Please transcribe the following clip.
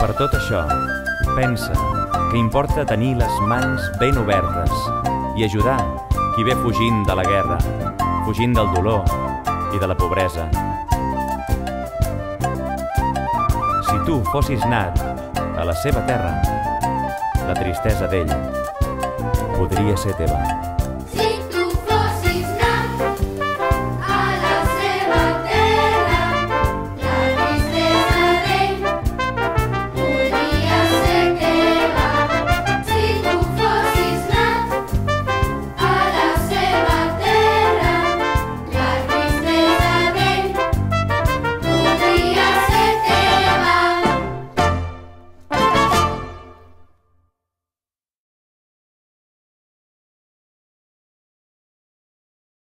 Per tot això, pensa que importa tenir les mans ben obertes i ajudar qui ve fugint de la guerra, fugint del dolor i de la pobresa. Si tu fossis nat a la seva terra, la tristesa d'ell podria ser teva.